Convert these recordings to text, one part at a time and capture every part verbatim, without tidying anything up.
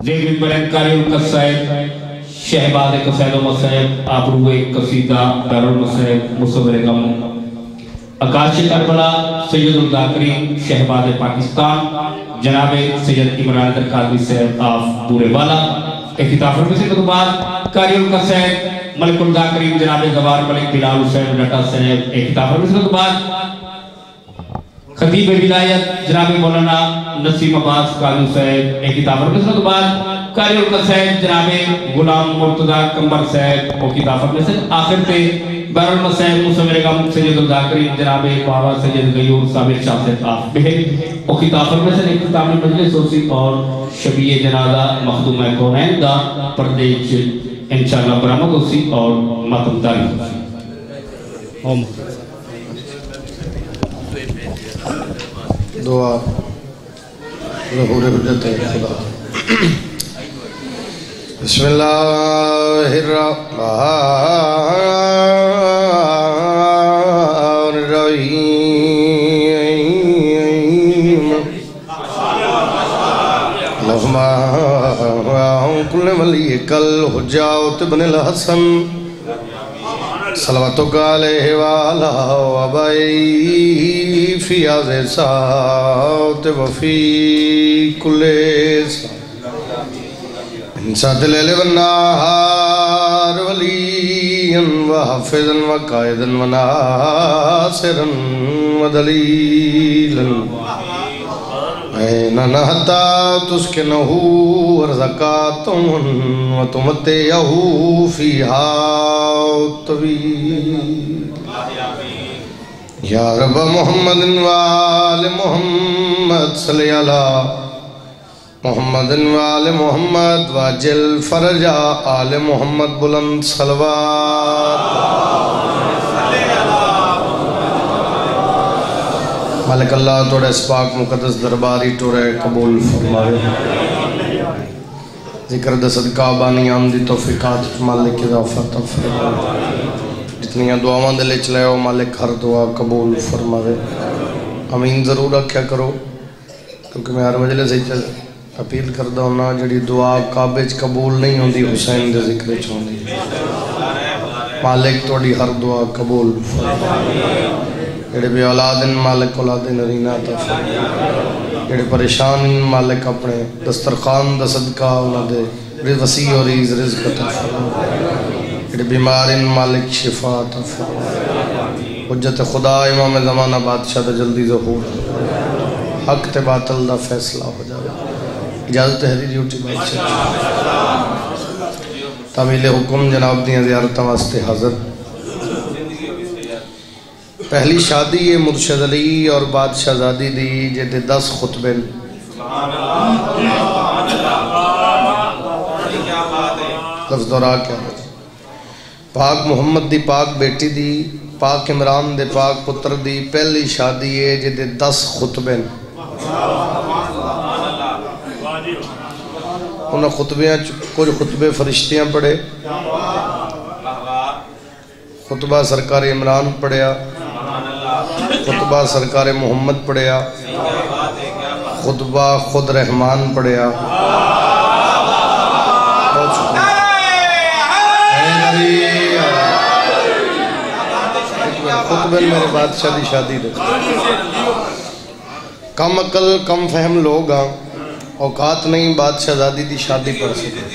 زیب بلنکاری القصائد شہباز قصائد و مسائب آبروے قصیدہ دار المسائب مصور غم اکاش کربلا سید الذاکرین شہباز پاکستان جناب سید عمران در قادری صاحب آف بورے والا اختتاف فرمسی کے بعد قاری القصائد ملک الذاکرین جناب زوار ملک بلال حسین ڈٹا صاحب اختتاف فرمسی کے بعد خطیب ولایت جناب مولانا نسیم عباس قاضی صاحب اختتاف فرمسی کے بعد قاری القصائد جناب غلام مرتضی کمبر صاحب اختتاف فرمسی آخر تے بار المسائب مصور غم سید الذاکرین جناب بابا سید غیور صابر شاہ صاحب آف بہر اختتاف فرمسی اختتامی مجلس ہوسی اور شبیہ جنازہ مخدوم کونین دا پردیش انشاءاللہ برامد ہوسی اور ماتم داری ہوسی دعا ظہور حجت خدا بسم اللہ الرحمن الرحیم اللہم کل ولی کل حجاوت بن الحسن صلواتک علیہ وآلہ وآبائی فی آز ساوت وفی کل انسات لیل والنہار ولیا وحفظا وقائدا وناصرا ودلیلا این نحتا تسکنہو ورزکاتا وتمتعہو فیہا طویل یا رب محمد وآل محمد صلی اللہ محمد وآل محمد واجل فرجا آل محمد بلند صلوات مالک اللہ توڑے اس پاک مقدس درباری توڑے قبول فرمائے ذکر دے صدقہ بانی آمدی توفیقات مالک اضافت فرمائے جتنی دعاواں دلے چلے ہو مالک ہر دعا قبول فرمائے امین ضرور رکھیا کرو کیونکہ میں ہر مجلس ہی چلے اپیل کردہ ہونا جڑی دعا کعبے قبول نہیں ہوندی حسین دے ذکر چوندی مالک توڑی ہر دعا قبول فرمائے جڑے بے اولادن مالک اولاد نرینہ عطا فرمائے جڑے پریشان مالک اپنے دسترخوان دا صدقہ انہاں دے وسیع اور عزیز رزق عطا فرمائے جڑے بیمارن مالک شفا عطا فرمائے حجت خدا امام زمانہ بادشاہ دا جلدی ظہور حق تے باطل دا فیصلہ ہو جائے اجازت ہے ڈیوٹی بادشاہ تعمیل حکم جناب دیاں زیارتاں واسطے حاضر پہلی شادی یہ مرشد علی اور بادشاہ زادی دی جیتے دس خطبے لفظ دورا کیا پاک محمد دی پاک بیٹی دی پاک عمران دے پاک پتر دی پہلی شادی ہے جیتے دس خطبے انہاں خطبیاں کچھ خطبے فرشتیاں پڑھے خطبہ سرکار عمران پڑھیا خطبہ سرکار محمد پڑھیا خطبہ خود رحمان پڑھیا خطبے میرے بادشاہ دی شادی دے کم عقل کم فہم لوگ ہاں اوقات نہیں بادشاہ زادی دی شادی پڑھ سکے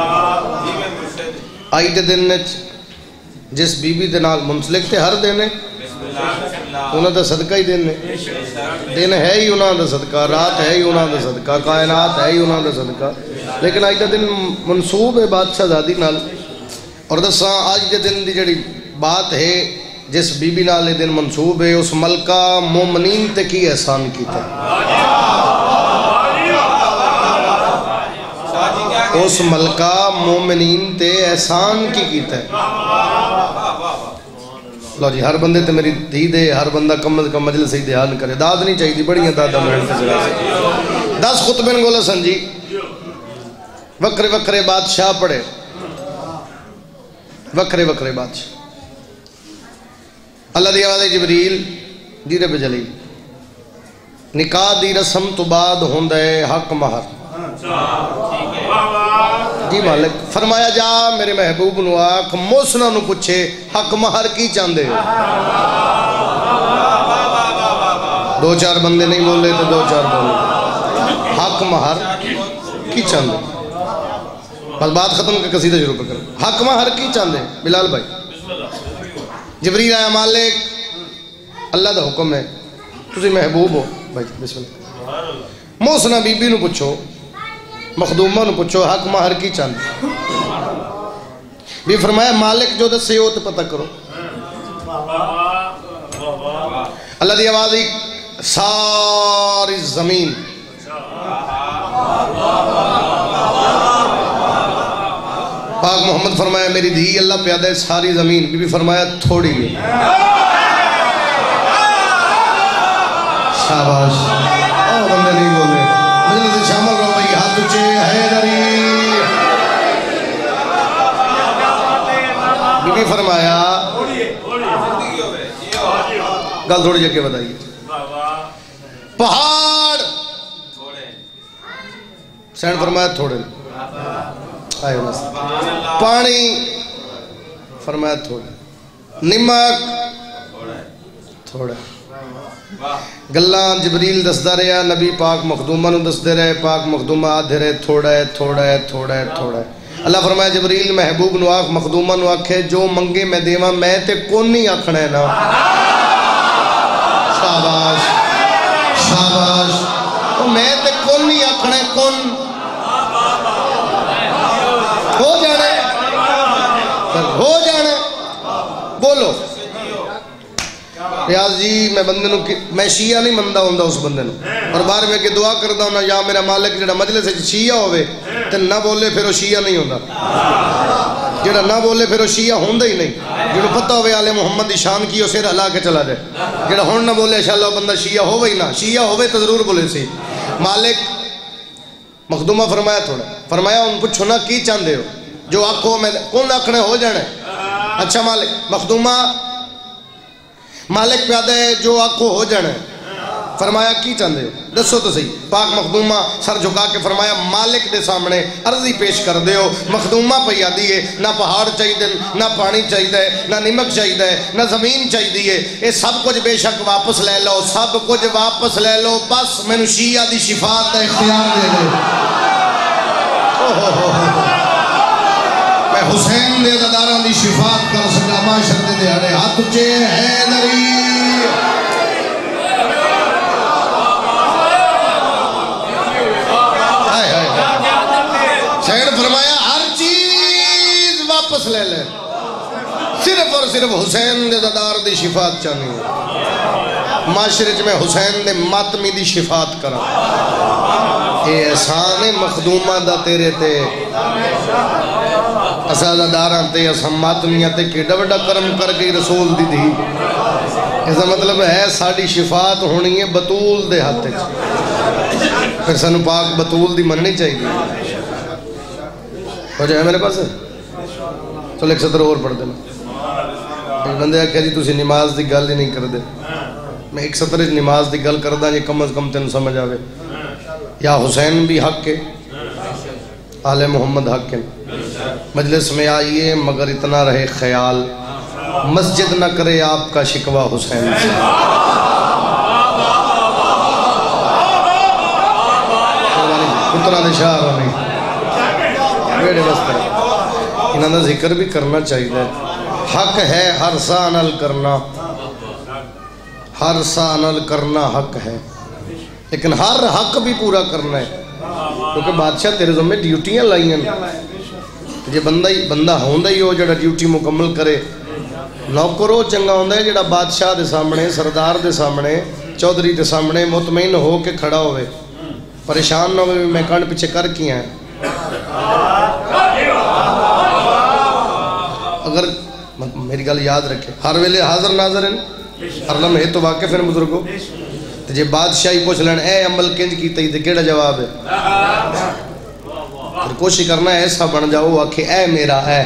آئی دے دن جس بی بی دے نال منسلک تھے ہر دینے انہاں دا صدقہ ہی دینے دن ہے ہی انہاں دا صدقہ رات ہے ہی انہاں دا صدقہ کائنات ہے ہی انہاں دا صدقہ لیکن آئی دے دن منصوب ہے بادشاہ زادی نال اور دساں آج دے دن دی جڑی بات ہے جس بی بی نال دن منصوب ہے اس ملکہ مومنین تے کی احسان کیتا اس ملکہ مومنین تے احسان کی کیتا ہے لو جی ہر بندے تے میری دھی دے ہر بندہ کم از کم مجلس ہی دھیان کرے داد نہیں چاہیے بڑیاں دادا محنت سے دس خطبے گولا سن جی وکرے وکرے بادشاہ پڑھے وکرے وکرے بادشاہ اللہ دی آواز جبریل جی رب جلیل نکاح دی رسم تو بعد ہوندہ ہے حق مہر جی مالک فرمایا جا میرے محبوب نو آکھ موسنا نو پوچھے حق مہر کی چاندے ہو دو چار بندے نہیں بولے تو دو چار بولے حق مہر کی چاندے بس بات ختم کر قصیدہ شروع کر حق مہر کی چاندے بلال بھائی جبریل آیا مالک اللہ دا حکم ہے تسی محبوب ہو بھائی بسم اللہ موسنا بی بی نو پوچھو مخدومہ نو پوچھو حق مہر کی چاندے بھی فرمایا مالک جو دسے ہو تو پتہ کرو اللہ دی آواز ایک ساری زمین پاک محمد فرمایا میری دھی اللہ پیادہ ہے ساری زمین بی بی فرمایا تھوڑی ہے شاباش اور بندے نہیں بولے مجلس سے شامل رہو بھائی ہاتھ اچھے حیدری بی بی فرمایا گل تھوڑی جگہ بتائیے پہاڑ سینڈ فرمایا تھوڑے آئے بس پانی فرمایا تھوڑے نمک تھوڑا گلان جبریل دسدہ رہا نبی پاک مخدومہ نو دسدے رہے پاک مخدومہ آدھے رہے تھوڑا ہے تھوڑا ہے تھوڑا ہے تھوڑا ہے اللہ فرمایا جبریل محبوب نو آکھ مخدومہ نو آکھے جو منگے میں دیواں میں تے کون نہیں آکھنا ہے نا شاباش شاباش میں تے کون نہیں آکھنا ہے کون ہو جانے ہو جانے بولو ریاض جی میں بندے نو میں شیعہ نہیں مندہ ہوندہ اس بندے نو اور بار میں کہ دعا کردہ ہونا یا میرا مالک جڑا مجلس ہے شیعہ ہوئے تو نہ بولے پھر وہ شیعہ نہیں ہوندہ جڑا نہ بولے پھر وہ شیعہ ہوندہ ہی نہیں جڑا پتہ ہوئے آل محمد شان کی اور سیر ہلا کے چلا جائے جڑا ہون نہ بولے انشاءاللہ بندہ شیعہ ہوئے ہی نہ شیعہ ہوئے تو ضرور بولے سی مالک مخدومہ فرمایا تھوڑا فرمایا ان پوچھو نا کی چاندے ہو جو آنکھوں میں کون آنکھنے ہو جانے اچھا مالک مخدومہ مالک پیادہ ہے جو آنکھوں ہو جانے فرمایا کی چاندے ہو دسو تو صحیح پاک مخدومہ سر جھکا کے فرمایا مالک دے سامنے عرضی پیش کر دے ہو مخدومہ پہیا دیئے نہ پہاڑ چاہی دے نہ پانی چاہی دے نہ نمک چاہی دے نہ زمین چاہی دیئے یہ سب کچھ بے شک واپس لے لو سب کچھ واپس لے لو بس میں نے شیعہ دی شفاعت دا اختیار دے دے میں حسین دے داداران دی شفاعت کر سکا معاشر دے دیارے ہاتھ اچھے حیدری سید فرمایا ہر چیز واپس لے لے صرف اور صرف حسین دے دادار دی شفاعت چاہنی ہے معاشرے میں حسین دے ماتمی دی شفاعت کرا اے احسان مخدومہ دا تیرے تے اسادہ داران تے اسم ماتمیہ تے کیڑا بڑا کرم کر گئی رسول دی دی اس مطلب ہے ساڑی شفاعت ہونی ہے بطول دے ہاتھ پھر سنو پاک بطول دی مننی چاہیے ہو جائے میرے پاس ہے چلو ایک سطر اور پڑھ دینا ایک بندے کہا جی تُسی نماز دی گل ہی نہیں کر دے میں ایک سطر نماز دی گل کردہ یہ کم از کم تین سمجھ آوے یا حسین بھی حق ہے آل محمد حق ہے مجلس میں آئیے مگر اتنا رہے خیال مسجد نہ کرے آپ کا شکوہ حسین سے اتنا دے شاہ رہا نہیں بیڑے بس کریں انہوں نے ذکر بھی کرنا چاہیے حق ہے ہر سا نل کرنا ہر سا نل کرنا حق ہے لیکن ہر حق بھی پورا کرنا ہے کیونکہ بادشاہ تیرے ذمہ ڈیوٹیاں لائیں جے بندہ ہی بندہ ہوندہ ہی ہو جڑا ڈیوٹی مکمل کرے نوکرو چنگا ہوندہ ہے جڑا بادشاہ دے سامنے سردار دے سامنے چودھری دے سامنے مطمئن ہو کے کھڑا ہوئے پریشان نہ ہوئے میں کانڈ پیچھے کر کیا ہے اگر میری گل یاد رکھے ہر ویلے حاضر ناظر ہیں ہر لمحے تو واقف ہیں بزرگوں جے بادشاہی پوچھ لین اے عمل کنج کی تھی تے کیڑا جواب ہے پھر کوشش کرنا ہے ایسا بن جاؤ آکھے اے میرا اے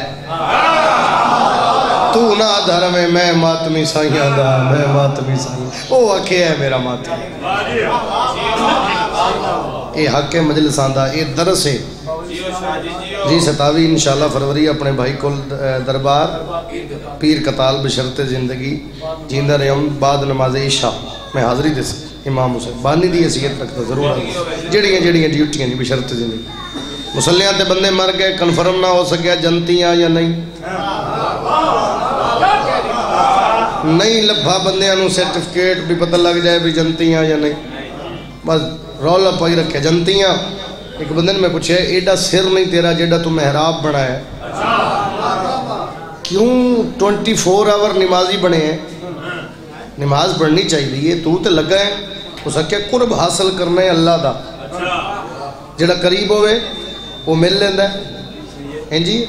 تو نہ دھر میں میں ماتمی سائیاں دا میں ماتمی سائیاں او آکھے اے میرا ماتمی اے حق مجلس آندہ اے درس ہے جی ستاوی انشاءاللہ فروری اپنے بھائی کو دربار پیر قتال بشرط زندگی جیندہ رہم بعد نماز عشاء میں حاضری دے سکتا امام حسین بانی دی حیثیت رکھتا ضرور جڑیاں جڑیاں ڈیوٹیاں جی بشرط زندگی مسلیاں تے بندے مر گئے کنفرم نہ ہو سکیا جنتیاں یا نہیں نہیں لبھا بندیاں نو سرٹیفکیٹ بھی پتہ لگ جائے بھی جنتیاں یا نہیں بس رولا پائی رکھے جنتیاں ایک بندے نے میں پوچھے ایڈا سر نہیں تیرا جیڈا تو محراب بنا ہے کیوں ٹوینٹی فور آور نمازی بنے ہیں نماز پڑھنی چاہیے تو تے لگا ہے ہو سکے قرب حاصل کرنا ہے اللہ دا جیڑا قریب ہوئے وہ مل لیندہ ہے ہیں جی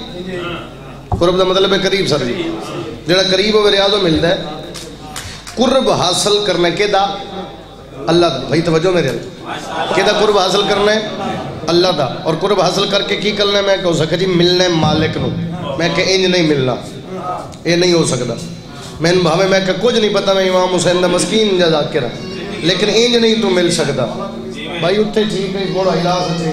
قرب دا مطلب ہے قریب سر جی جیڑا قریب ہوئے ریاض ہو ملتا ہے قرب حاصل کرنے کے دا اللہ دا بھائی توجہ میرے اللہ کہ دا قرب حاصل کرنے اللہ دا اور قرب حاصل کر کے کی کرنے میں کہ ہو سکتا جی ملنے مالک نو میں کہ انج نہیں ملنا یہ نہیں ہو سکتا میں ہمیں میں کہ کچھ نہیں پتا میں امام حسین دا مسکین جا ذاکرہ لیکن انج نہیں تو مل سکتا بھائی اتھے ٹھیک ہے بڑا علاج ہے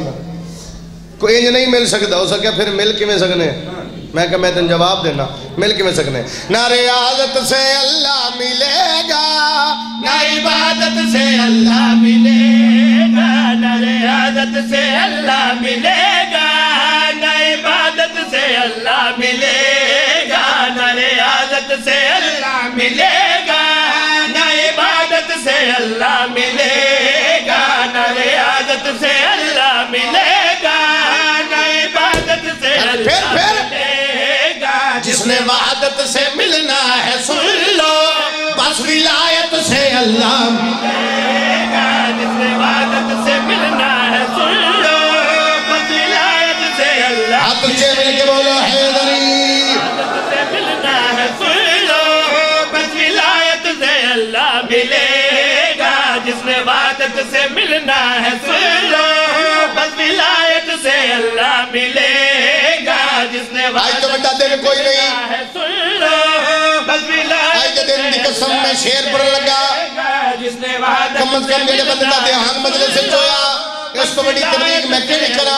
کوئی انج نہیں مل سکتا ہو سکیا پھر مل کے میں سکنے میں کہ میں تن جواب دینا مل کے میں سکنے نہ ریاضت سے اللہ ملے گا نہ عبادت سے اللہ ملے گا نہ ریاضت سے اللہ ملے گا نہ عبادت سے اللہ ملے گا نہ ریاضت سے اللہ ملے گا نہ عبادت سے اللہ ملے گا نہ ریاضت سے اللہ ملے گا نہ عبادت سے اللہ ملے گا جس نے وعدت سے ملنا ہے سن لو بس ولایت سے اللہ ملے گا جس نے وعدت سے ملنا ہے سن لو بس ولایت سے اللہ آپ تجھے مل کے بولو حیدری وعدت سے ملنا ہے سن لو بس ولایت سے اللہ ملے گا جس نے وعدت سے ملنا ہے سن لو بس ولایت سے اللہ ملے گا جس نے آج تو بیٹا دن کوئی نہیں ہے سن لو بس ولایت آج دن دی قسم میں شیر پر لگا جس نے وعدت کم از کم جڑے بندہ دیہان مجلس سے جویا اس کو بڑی تبلیغ میں کیڑی کرا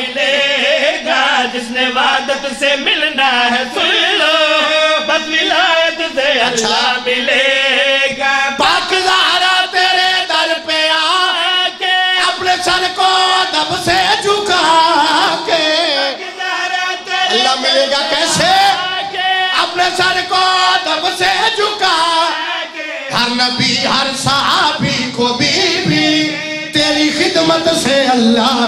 ملے گا جس نے وعدت سے ملنا ہے سن لو بس ولایت سے اللہ ملے گا پاک زہرا تیرے در پہ آ کے اپنے سر کو دب سے جھکا کے اللہ ملے گا کیسے اپنے سر کو دب سے جھکا ہر نبی ہر صحابی کو بھی بھی تیری خدمت سے اللہ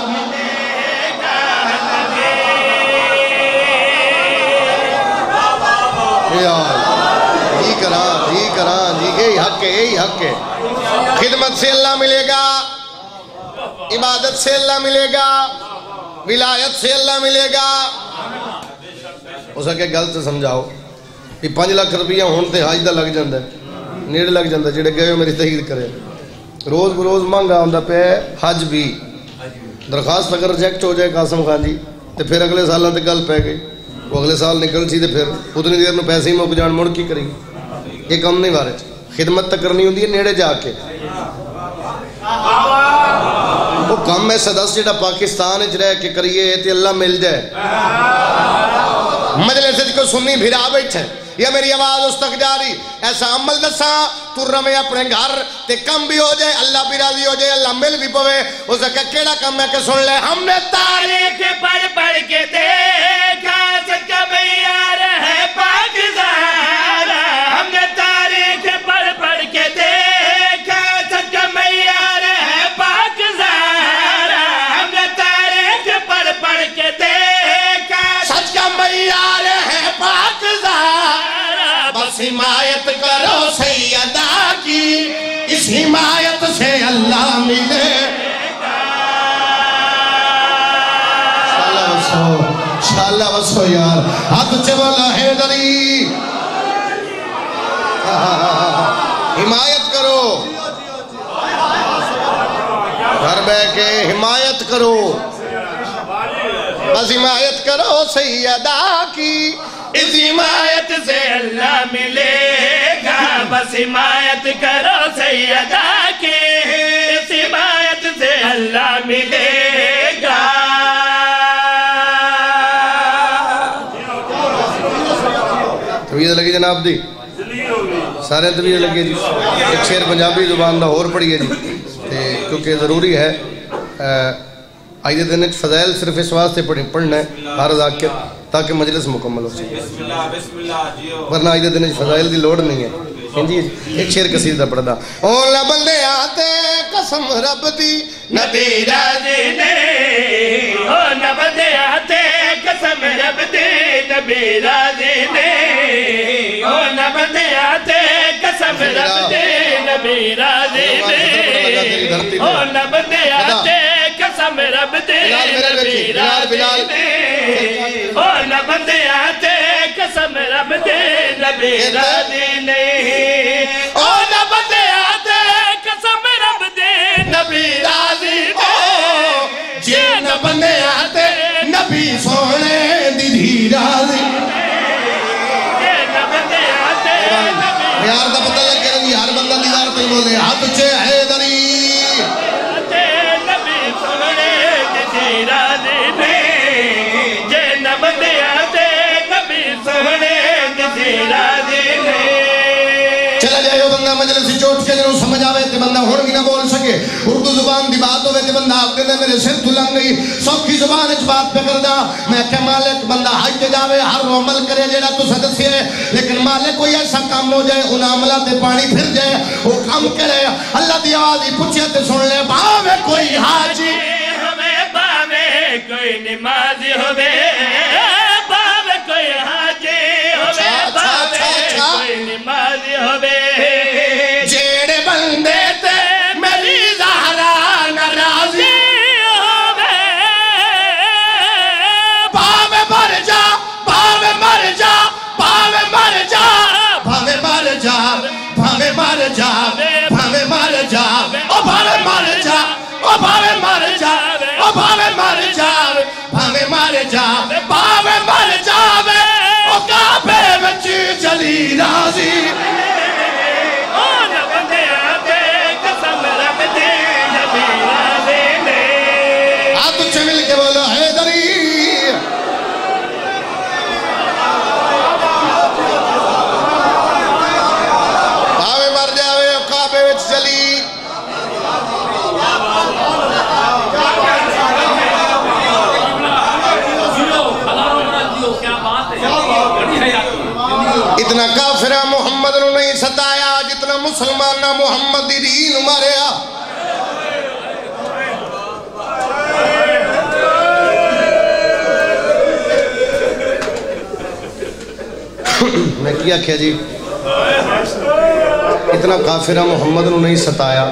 جی کرا جی کرا جی یہی حق ہے یہی حق ہے خدمت سے اللہ ملے گا عبادت سے اللہ ملے گا ولایت سے اللہ ملے گا ہو سکے گل سے سمجھاؤ کہ پانچ لاکھ روپیہ ہونتے حج دا لگ جاندہ ہے نیڑ لگ جاندہ ہے جڑے گئے ہو میری تحقیق کرے روز بروز مانگا ہوندہ پہ حج بھی درخواست اگر ریجیکٹ ہو جائے قاسم خان جی تو پھر اگلے سالوں تے گل پہ گئی وہ اگلے سال نکل سی تو پھر اتنی دیر میں پیسے ہی موک جان مڑ کی کریں یہ کم نہیں بارے خدمت تک کرنی ہوندی ہے نیڑے جا کے وہ کم ہے سدس جڑا پاکستان اچ رہ کے کریے تے اللہ مل جائے مجلس کو سنی بھرا بیٹھے یا میری آواز اس تک جاری ایسا عمل دسا تو رمے اپنے گھر تے کم بھی ہو جائے اللہ بھی راضی ہو جائے اللہ مل بھی پوے اسے کہ کیڑا کم ہے کہ سن لے ہم نے تاریخ پڑھ پڑھ کے دیکھا سچا معیار ہے پاک زہرا ہم نے تاریخ پڑھ پڑھ کے دیکھا سچا معیار ہے پاک زہرا ہم نے تاریخ پڑھ پڑھ کے دیکھا سچ کا معیار ہے پاک زہرا بس حمایت کرو سیدہ کی اس حمایت سے اللہ ملے شاءاللہ وسو یار ہاتھ اچھے بولا حیدری حمایت کرو گھر بے کے حمایت کرو بس حمایت کرو سیدہ کی اس حمایت سے اللہ ملے گا بس حمایت کرو سیدہ کی اس حمایت سے اللہ ملے گا طبیعت لگی جناب دی سارے طبیعت لگی جی ایک شیر پنجابی زبان دا اور پڑھیے جی کیونکہ ضروری ہے آج دے دن فضائل صرف اس واسطے پڑھنا ہے ہر ذاکر تاکہ مجلس مکمل ہو سکے ورنہ آج دے دن فضائل دی لوڑ نہیں ہے جی ایک شیر قصیدہ پڑھدا اولا بندے آتے قسم رب دی نبی راضی نے او نہ بندے آتے قسم رب دی نبی راضی نے او نہ بندے آتے قسم رب دی نبی راضی نے او نہ بندے آتے قسم رب دی نبی راضی نے او نہ بندے آتے قسم رب دی نبی راضی نے او نہ بندے آتے قسم رب دی نبی راضی نے جے نہ بندے آتے نبی سونے دی دھی راضی جے نہ بندے آتے یار دا پتہ لگ گیا جی ہر بندہ دیدار تے بولے ہاتھ چے حیدری آتے نبی سونے دی دھی راضی نے جے نہ بندے آتے نبی سونے دی دھی راضی نے چلا جائے بندہ مجلس سے چوٹ کے جنہوں سمجھ آوے تے بندہ ہوڑ بھی نہ بول سکے اردو زبان دی بات ہوئے تے بندہ آپ دینے میرے سر تو لنگ گئی سوکھی زبان اچ بات پہ کردہ میں کہ مالک بندہ حج تے جاوے ہر وہ عمل کرے جیڑا تو صدسی ہے لیکن مالک کوئی ایسا کام ہو جائے ان عملہ تے پانی پھر جائے وہ کام کرے اللہ دی آواز ہی پوچھے تے سن لے باوے کوئی حاجی ہمیں باوے کوئی نمازی ہوئے باوے کوئی حاجی ہوئے باوے کوئی نمازی ہوئے جیڑے بندے تے میری زہرا ناراضی ہوئے باوے مر جا باوے مر جا باوے مر جا بھاوے مر جا بھاوے مر جا بھاوے مر جا او بھاوے مر جا او بھاوے مر جا او بھاوے مر جا بھاوے مر جا بھاوے مر جا او کعبے وچ چلی راضی مل کے بولو حیدری بھاوے مر جاوے کعبے وچ چلی اتنا کافرہ محمد نو نہیں ستایا جتنا مسلمانہ محمد دی دین ماریا میں کیا کیا جی اتنا کافرہ محمد نو نہیں ستایا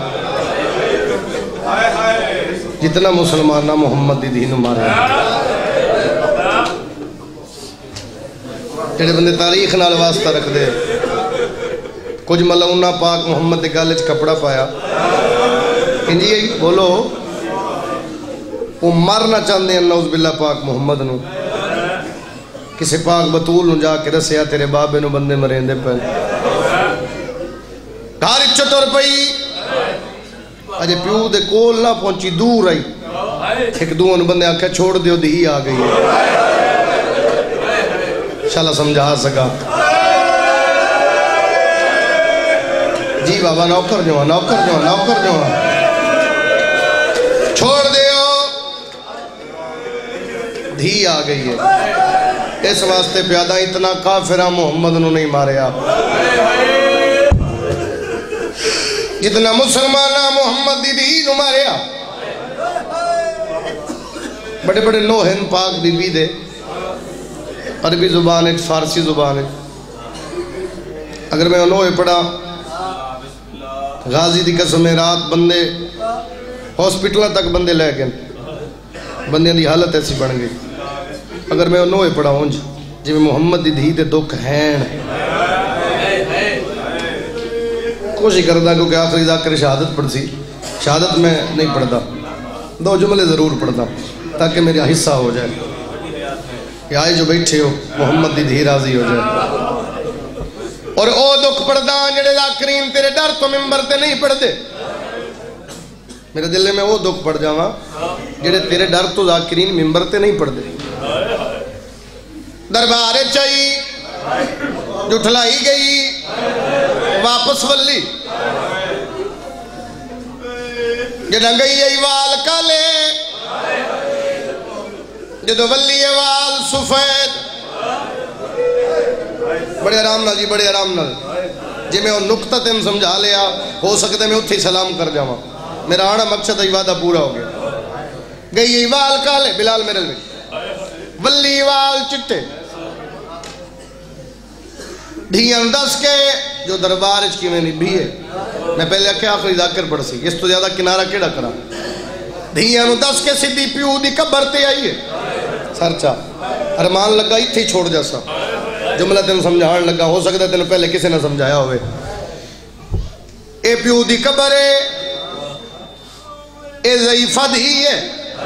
جتنا مسلمانہ محمد دی دین ماریا جڑے بندے تاریخ نال واسطہ رکھ دے کچھ ملعونہ پاک محمد دے گالے چ کپڑا پایا انجی بولو وہ مرنا چاہتے ہیں نعوذ باللہ پاک محمد نو کسی پاک بطول نو جا کے رسیا تیرے بابے نو بندے مرین دے پہن گھاری چٹر پئی اجے پیو دے کول نہ پہنچی دور آئی ایک دوان بندے آکھا چھوڑ دیو دی آ گئی ہے شاءاللہ سمجھا سکا جی بابا نوکر جو نوکر جو نوکر جو چھوڑ دیو دھی آ گئی ہے اس واسطے پیادہ اتنا کافرہ محمد نو نہیں ماریا جتنا مسلمانہ محمد دی دی نو ماریا بڑے بڑے نوہن پاک بی بی دے عربی زبان ہے فارسی زبان ہے اگر میں انہوں پڑھا غازی دی قسم رات بندے ہاسپٹلہ تک بندے لے گئے بندیاں دی حالت ایسی بن گئی اگر میں انہوں پڑھا ہوں جی میں محمد دی دھی دے دکھ ہیں کوشش کرتا کیونکہ آخری ذاکر شہادت پڑھ سی شہادت میں نہیں پڑھتا دو جملے ضرور پڑھتا تاکہ میرا حصہ ہو جائے یا آئے جو بیٹھے ہو محمد دی دھی راضی ہو جائے اور او دکھ پڑھتا جڑے ذاکرین تیرے ڈر تو ممبر تے نہیں پڑھ دے میرے دل میں وہ دکھ پڑھ جاواں جڑے تیرے ڈر تو ذاکرین ممبر تے نہیں پڑھ دے دربار چاہی جٹھلائی گئی واپس ولی جدہ گئی ایوال کالے جدو ولی ایوال سفید بڑے آرام نال جی بڑے آرام نال جی میں وہ نکتہ تم سمجھا لیا ہو سکتے میں اتھی سلام کر جاؤں میرا آنا مقصد وعدہ پورا ہو گیا گئی ایوال کالے بلال میرے لئے ولی ایوال چٹے دھیاں دس کے جو دربار اچ کی میں نہیں بھی ہے میں پہلے کیا آخری ذاکر پڑھ سی اس تو زیادہ کنارہ کیڑا کرا دھیاں دس کے سیدھی پیو دی قبر تے آئیے سرچا ارمان لگا ہی تھی چھوڑ جیسا جملہ تین سمجھان لگا ہو سکتا تین پہلے کسی نے سمجھایا ہوئے اے پیو دی قبر ہے اے ضعیفہ دی ہے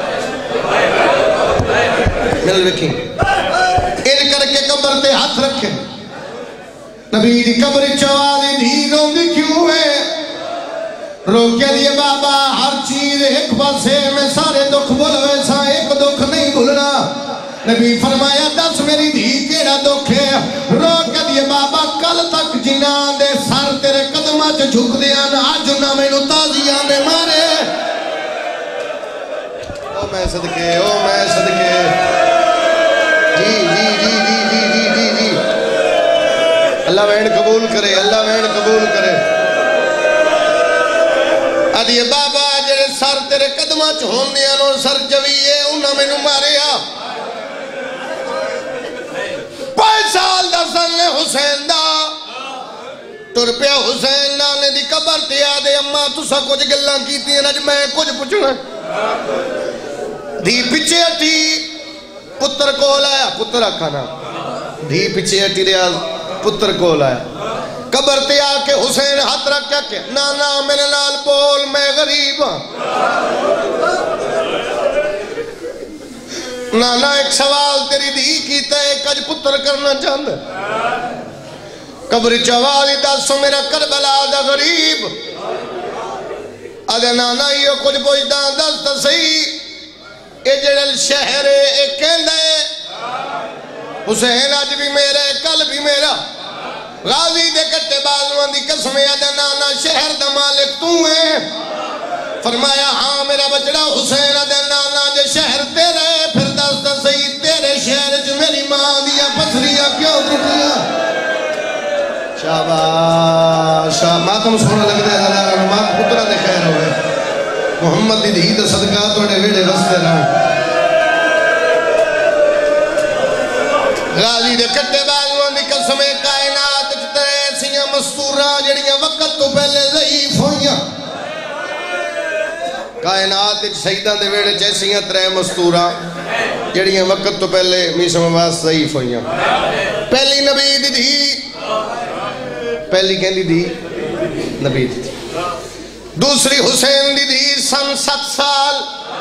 مل رکھیں ان کر کے قبر تے ہاتھ رکھیں نبی دی قبر چوالی دی روندی کیوں ہے روکے دیے بابا ہر چیز ایک پاسے میں سارے دکھ بولوے سا ایک دکھ نہیں بھولنا نبی فرمایا دس میری دھی کیڑا دکھ ہے روکے دیے بابا کل تک جنان دے سر تیرے قدمہ چ جھک دیا نا آج نہ میں تازیاں دے مارے او میں صدقے او میں صدقے جی جی جی جی جی جی جی جی اللہ وین قبول کرے اللہ وین قبول کرے ادھے بابا جڑے سر تیرے قدمہ چھون دیا نو سر جویے انہاں میں نو ماریا پانچ سال دا سن حسین دا تر پیا حسین نانے دی قبر تیا دے اممہ تسا کچھ گلاں کیتی ہیں نج میں کچھ پچھنا دھی پچھے اٹھی پتر کول آیا پتر آکھانا دھی پچھے اٹھی ریاض پتر کول آیا قبر تے آ کے حسین ہاتھ رکھ کیا کہ نانا میرے نال بول میں غریب ہاں نانا ایک سوال تیری دی کیتا ہے کج پتر کرنا چاہتا قبر چوالی دسو میرا کربلا دا غریب ادھے نانا یہ کچھ پوچھتا دستا صحیح اے جڑل شہر اے کہندے حسین آج بھی میرا کل بھی میرا غازی دے کٹے بازوان دی قسمیں آدھے نانا شہر دا مالک تو ہے فرمایا ہاں میرا بچڑا حسین آدھے نانا جے شہر تیرے پھر دستا صحیح تیرے شہر جو میری ماں دیا پتھریاں کیوں ٹوٹیاں شاباش شاہ ماتم سونا لگ دے حلال مات پترہ دے خیر ہوئے محمد دی دھی دا صدقات وڑے ویڑے رستے رہا غازی دے کٹے بازوان دی قسمیں کائنات جتے ایسیاں مستورہ جڑیاں وقت تو پہلے ضعیف ہوئیاں کائنات سیدہ دے ویڑے جیسیاں ترے مستورہ جڑیاں وقت تو پہلے میشم آواز ضعیف ہوئیاں پہلی نبی دی دی پہلی کہندی دی نبی دی دوسری حسین دی دی سن ست سال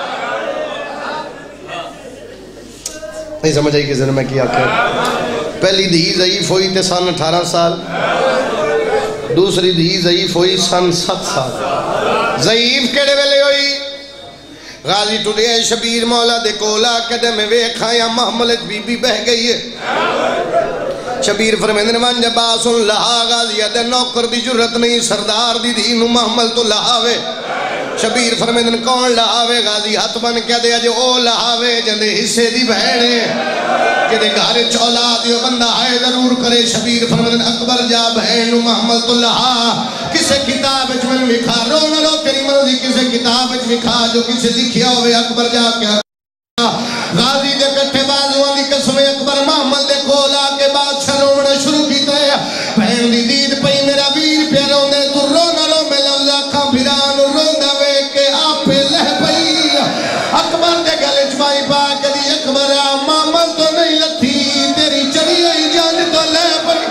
نہیں سمجھ آئی کہ ذرا میں کیا کر پہلی دھی ضعیف ہوئی تے سن اٹھارہ سال دوسری دھی ضعیف ہوئی سن ست سال ضعیف کیڑے ویلے ہوئی غازی ٹوڑے شبیر مولا دے کولا کدے میں ویکھا یا محملت بی بی بہ گئی ہے شبیر فرمیندن من جباسن لہا غازی دے نوکر دی جرت نہیں سردار دی دھی نو محمل تو لہاوے شبیر فرمیندن کون لہاوے غازی ہاتھ بن کیا دے آجے او لہاوے جندے حصے دی بہنے کہ دے گھارے چولا دیو بندہ آئے ضرور کرے شبیر فرمیندن اکبر جا بہن محمل تو لہا کسے کتاب اچ من وکھا رو نہ رو تیری مرضی کسے کتاب اچ وکھا جو کسے لکھیا ہوئے اکبر جا کیا غازی دے کٹھے بازوان دی قسمیں اکبر محمل دے کھولا کے بعد شروعنا شروع کیتا ہے بہن دی دید پئی میرا ویر پیروں دے تو رو نہ رو میں لفظہ کھا پھران روندہ وے کہ آپ پہ لہ پئی اکبر دے گلے چمائی پا کہ دی اکبر محمل تو نہیں لتھی تیری چڑی آئی جان تو لہ پئی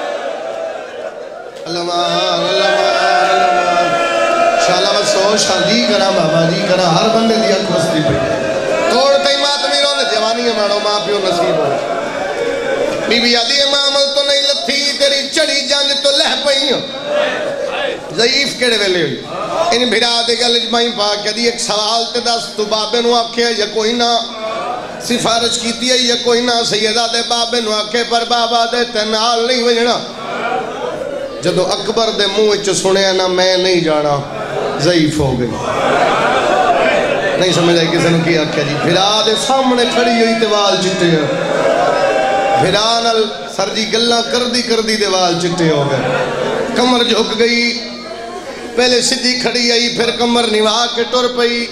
اللہ مان اللہ مان اللہ مان شاءاللہ بس سو شادی کرا بابا جی کرا ہر بندے دی اک بستی پہ توڑ تے ماتمی رونے جوانی ہے مانو ماں پیو نصیب ہو بی بی آدھی امامل تو نہیں لتھی تیری چڑی جانج تو لہ پئی ضعیف کیڑے ویلے ہوئی ان بھرا دے گل اجمائی پاک دی ایک سوال تے دس تو بابے نو آکھے یا کوئی نہ سفارش کیتی ہے یا کوئی نہ سیدہ دے بابے نو آکے پر بابا دے تنال نہیں وجنا جدو اکبر دے منہ وچ سنیا نا میں نہیں جانا ضعیف ہو گئی نہیں سمجھ آئی کسی نے کیا کیا جی پھرا دے سامنے کھڑی ہوئی تے وال چٹے ہیں پھرا نال سر جی گلاں کردی کردی دے وال چٹے ہو گئے کمر جھک گئی پہلے سدھی کھڑی آئی پھر کمر نوا کے ٹر پئی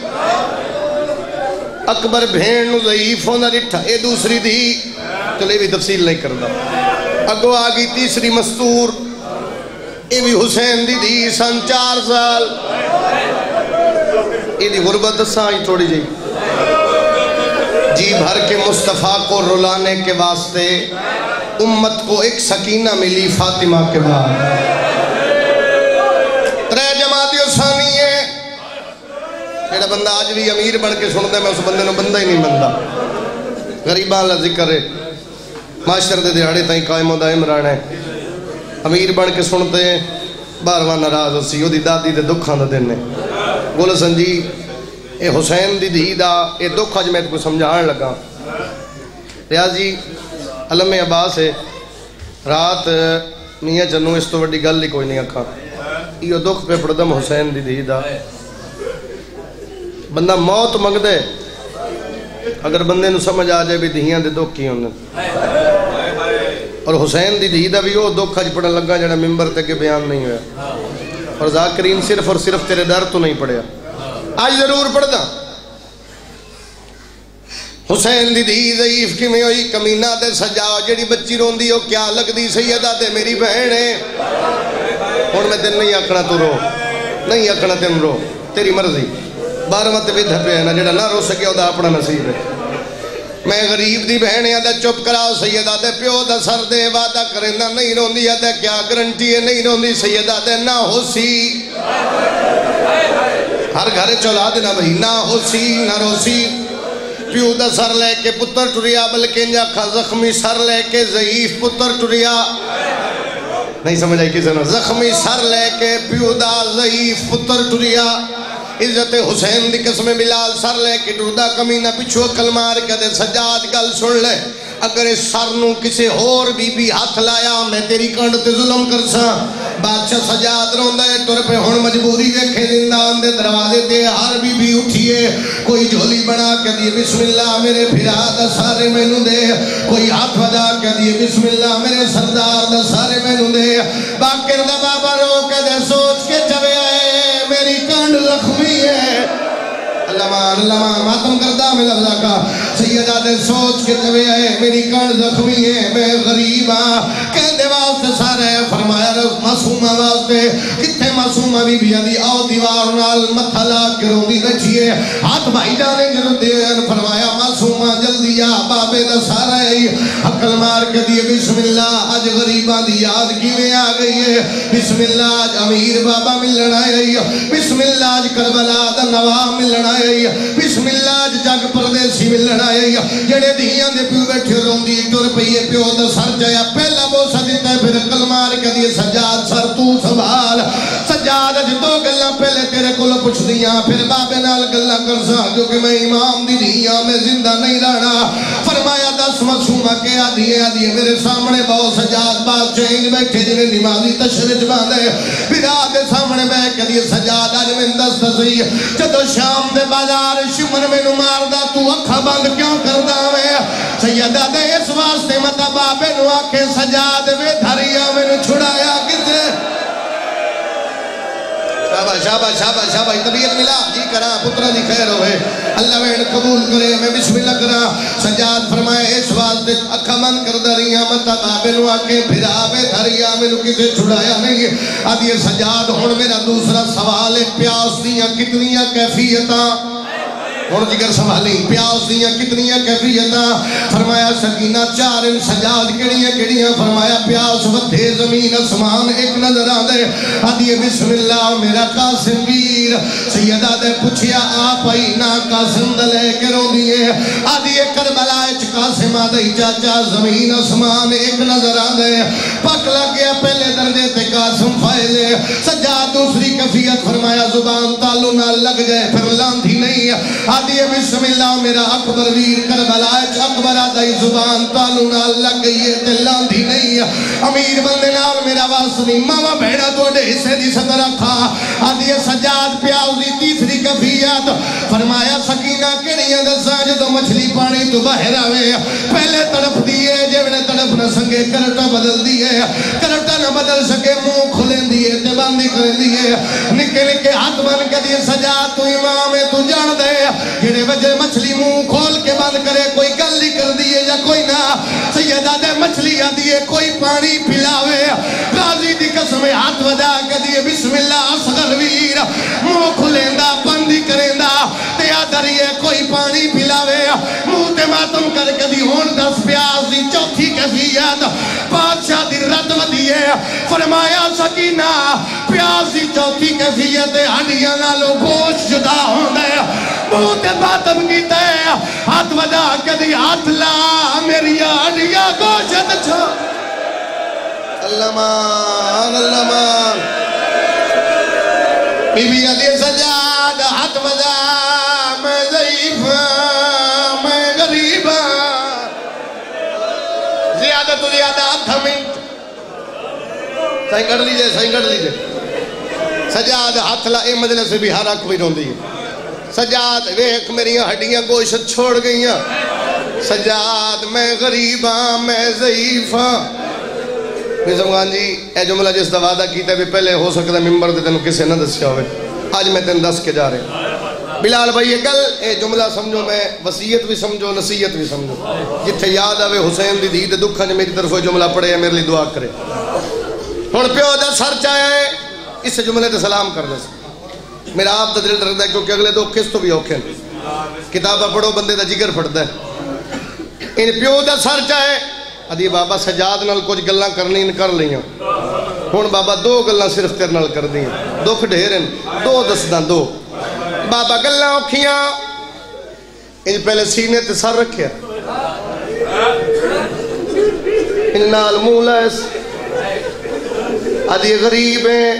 اکبر بھین نو ضعیف ہونا رٹھا اے دوسری دی چلے بھی تفصیل نہیں کردا اگو آگئی تیسری مستور اے بھی حسین دی دی سن چار سال اے دی غربت دسائی تھوڑی جی جی بھر کے مصطفیٰ کو رلانے کے واسطے امت کو ایک سکینہ ملی فاطمہ کے بعد ترے جماعتی ثانی ہے جیڑا بندہ آج بھی امیر بڑھ کے سنتا ہے میں اس بندے نو بندہ ہی نہیں بندہ غریباں اللہ ذکر ہے معاشر دے دیہاڑے تائیں قائم و دائم رہنا ہے امیر بڑھ کے سنتے ہیں بارواں ناراض ہو سی وہ دی دادی دے دکھاں دا دن ہے بولو سن جی اے حسین دی دی دا اے دکھ اج میں کو سمجھان لگا ریاضی علم عباس ہے رات میاں جنوں اس تو وڈی گل ہی کوئی نہیں آکھا یہ دکھ پہ پڑدم حسین دی دی دا بندہ موت منگ دے اگر بندے نو سمجھ آ جائے بھی دہیاں دے دکھ کی ہوندے اور حسین دی دی دا بھی وہ دکھ اج پڑھن لگا جڑا ممبر تے کے بیان نہیں ہویا اور ذاکرین صرف اور صرف تیرے در تو نہیں پڑھیا آج ضرور پڑھ دا حسین دی دی ضعیف کی میں ہوئی کمینہ دے سجاؤ جڑی بچی رون دی ہو کیا لگ دی سیدہ دے میری بہن ہے اور میں دن نہیں اکھنا تو رو نہیں اکھنا تم رو تیری مرضی بارہواں تے ودھ پہ ہے نا جڑا نہ رو سکے او دا اپنا نصیب ہے میں غریب دی بہن ہے دا چپ کراؤ سیدہ دے پیو دا سر دے وعدہ کرے نہ نہیں رون دی ہے کیا گرنٹی ہے نہیں رون دی سیدہ دے نہ ہو سی ہر گھر چلا دینا بھئی نہ ہو سی نہ رو سی پیو دا سر لے کے پتر ٹریا بلکہ انجا کھا زخمی سر لے کے ضعیف پتر ٹریا نہیں سمجھ آئی کسی نے زخمی سر لے کے پیو دا ضعیف پتر ٹریا عزت حسین دی قسم بلال سر لے کے ڈردہ کمینہ پچھو کلمار کدے سجاد گل سن لے اگر اس سر نو کسے اور بی بی ہاتھ لایا میں تیری کنڈ تے ظلم کر سا بادشاہ سجاد روندہ ہے تر پہ ہون مجبوری ویکھے زندان دے دروازے دے ہر بی بی اٹھیے کوئی جھولی بنا کے دیے بسم اللہ میرے پھرا دا سارے مینو دے کوئی ہاتھ ودا کے دیے بسم اللہ میرے سردار دا سارے مینو دے باقر دا بابا رو کے دے سوچ کے چوے آئے میری کنڈ زخمی ہے اللہ مان اللہ مان ماتم کردہ میں اللہ کا سیدہ دے سوچ کے چوے آئے میری کنڈ زخمی ہے میں غریب ہاں کہندے واسطے سارے فرمایا معصومہ واسطے کتنے معصومہ بی بی دی آؤ دیوار نال متھا لا کے روندی بیٹھیے ہاتھ بھائی جانے جنو دین فرمایا معصومہ جلدی جا بابے دا سارا ہے حقل مار کے دیے بسم اللہ آج غریبہ دی یاد کی میں آ گئی ہے بسم اللہ آج امیر بابا ملن آئی بسم اللہ آج کربلا دا نواب ملن آئی بسم اللہ آج جگ پردیسی ملن آئی جڑے دیاں دے پیو بیٹھے روندی ٹر پئیے پیو دا سر جایا پہلا بوسا دیتا ہے پھر کلمار کے دیے سجاد سر تو سنبھال سجاد اج دو گلاں پہلے تیرے کولو پوچھ دیاں پھر بابے نال گلاں کر سا جو کہ میں امام دی دیاں میں زندہ نہیں رہنا فرمایا دس معصومہ کے آدھیے آدھیے میرے سامنے بہت سجاد بات چینج بیٹھے جنہیں نمازی تشریج باندھے پھر آدھے سامنے بیٹھ کے دیے سجاد آج میں دست سی جدو شام دے بازار شمن میں نمار دا تو اکھا بند کیوں کردہ میں سیدہ دے اس واسطے مطا بابے نو آکے سجاد میں دھریا میں نو چھڑایا کتے شابہ شابہ شابہ شابہ طبیعت ملا جی کرا پترہ دی خیر ہوئے اللہ میں قبول کرے میں بسم اللہ کرا سجاد فرمائے اس واسطے اکھا من کردہ رہیا مطا بابے نو آکے پھرا بے دھریا میں نو کسے چھڑایا نہیں آدھی سجاد ہون میرا دوسرا سوال ہے پیاس دیا کتنیا کیفیتاں اور جگر سوالیں پیاس دیاں کتنیاں کیفیتاں فرمایا سکینہ چار ان سجاد کڑیاں کڑیاں فرمایا پیاس ودھے زمین اسمان ایک نظر آدھے آدھیے بسم اللہ میرا قاسم ویر سیدہ دے پوچھیا آپ آئی نا قاسم دلے کے رو دیئے آدھیے کربلا اچ قاسم آدھے چاچا زمین اسمان ایک نظر آدھے پک لگ گیا پہلے درجے تے قاسم فائلے سجاد دوسری کیفیت فرمایا زبان تالو نہ لگ جائے پھر لاندھی نہیں آدھی بسم اللہ میرا اکبر ویر کربلا اکبر آدھائی زبان تالو نال لگ گئی ہے دلان دی نہیں امیر بندے نال میرا واسنی ماما بھیڑا توڑے حصے دی سطر رکھا آدھی سجاد پیاؤزی تیسری کفیات فرمایا سکینہ کڑیاں دساں جو مچھلی پانی تو باہر آوے پہلے طرف دیئے جیونے طرف نہ سنگے کرٹا بدل دیئے کرٹا نہ بدل سکے منہ کھلیں دیئے تباندی کریں دیئے نکے نکے ہاتھ بن کے دیئے سجاد تو امام ہے تو جان دے گھڑے وجہ مچھلی منہ کھول کے بند کرے کوئی گلی کر دیئے یا کوئی نہ سیدہ دے مچھلی دیئے کوئی پانی پلاوے غازی دی قسم ہاتھ ودا کے دیئے بسم اللہ اصغر ویر منہ کھلیں دا بندی کریں دا تیا دریئے کوئی پانی پلاوے منہ تے ماتم کر کے دی ہون دس پیاز دی چوتھی کفیت بادشاہ دی رد ودیئے فرمایا سکینہ پیاز دی چوتھی کفیت ہڈیاں نالو گوشت جدا ہوں دے منہ تے ماتم کی تے ہاتھ ودا کے دی ہاتھ لا میری ہڈیاں گوشت چھو اللہ مان اللہ مان بی بی علی سجاد ہاتھ ودا میں ضعیف میں غریب زیادہ تو زیادہ آدھا منٹ سائیں کر لیجئے سائیں کر لیجئے سجاد ہاتھ لا اے مجلے سے بھی ہارا کوئی رون دیئے سجاد ویک میری ہڈیاں گوشت چھوڑ گئیاں سجاد میں غریب ہاں میں ضعیف ہاں نظام جی اے جملہ جس دا وعدہ کیتا ہے پہلے ہو سکتا ہے ممبر دے تنوں کسے نہ دسیا ہوئے آج میں تن دس کے جا رہے بلال بھائی یہ گل اے جملہ سمجھو میں وصیت بھی سمجھو نصیحت بھی سمجھو جتھے یاد آوے حسین دی دید دکھا نے میری طرف جملہ پڑھے یا میرے لیے دعا کرے ہون پیو دا سر چاہے اس جملے تے سلام کر دے میرا آپ دا دل رکھتا ہے کیونکہ اگلے دو قسط بھی اوکھے کتابہ پڑھو بندے دا جگر پھڑتا ہے ان پیو دا سر چاہے ادھی بابا سجاد نال کچھ گلاں کرنی ان کر لیاں ہون بابا دو گلاں صرف تیر نال کر دیاں دکھ ڈھیرن دو دستاں دو بابا گلاں اوکھیاں ان پہلے سینے تے سر رکھیا ان نال مولیس ادھی غریب ہیں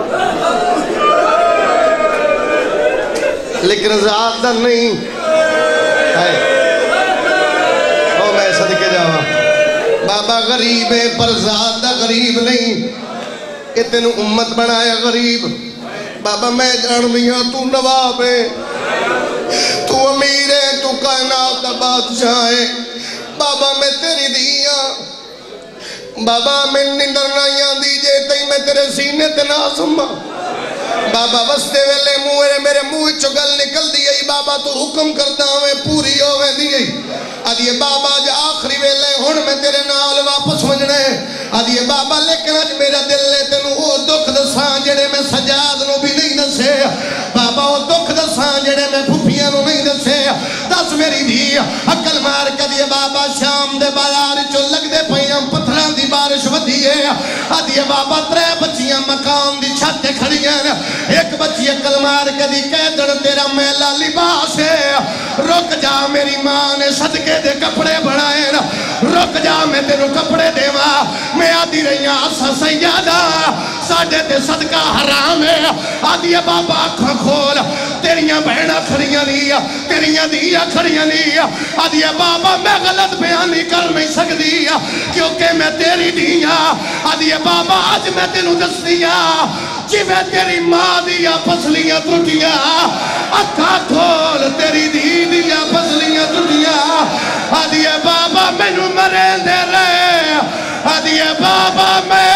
لیکن زیادہ نہیں ہے او میں صدقے جاواں بابا غریب ہے پر زیادہ غریب نہیں اتنو امت بنایا غریب بابا میں جان دیا تو نواب ہے تو امیر ہے تو کائنات بادشاہ ہے بابا میں تیری دیا بابا میں نندر نائیاں دیجے تئی میں تیرے سینے تے نازم بابا وستے ویلے موئے میرے موہ چگل نکل دیئے بابا تو حکم کرتا ہوئے پوری ہوئے دیئے آدھیے بابا جا آخری ویلے ہون میں تیرے نال واپس وجنے آدھیے بابا لیکن آج میرا دل لے تنو وہ دکھ دسان جڑے میں سجاد نو بھی نہیں دسے بابا وہ دکھ دسان جڑے میں پھوپیاں نو نہیں دسے دس میری دی عقل مار کدیے بابا شام دے بازار چو لگ دے پہیاں پتھران دی بارش ودیے آدھیے بابا ترے بچیاں مقام دی چھتے کھڑیاں ایک بچی عقل مار کدی کہتر تیرا میلا لباس ہے رک جا میری ماں نے صدقے دے کپڑے بڑھائے رک جا میں تینوں کپڑے دے ماں میں آدھی رہی آسا سیادہ ساڑھے تے صدقہ حرام ہے آدھی بابا آنکھاں کھول تیریاں بہنہ کھڑیاں لیا تیریاں دیا کھڑیاں لیا آدھی بابا میں غلط بیانی کر نہیں سکتی کیونکہ میں تیری دیا آدھی بابا آج میں تینوں دس دیا جی میں تیری ماں دیا پسلیاں ٹوٹیاں اکھا کھول تیری دی دیا پسلیاں ٹوٹیاں آدھی بابا میں نو مرے دے رہے آدھی بابا میں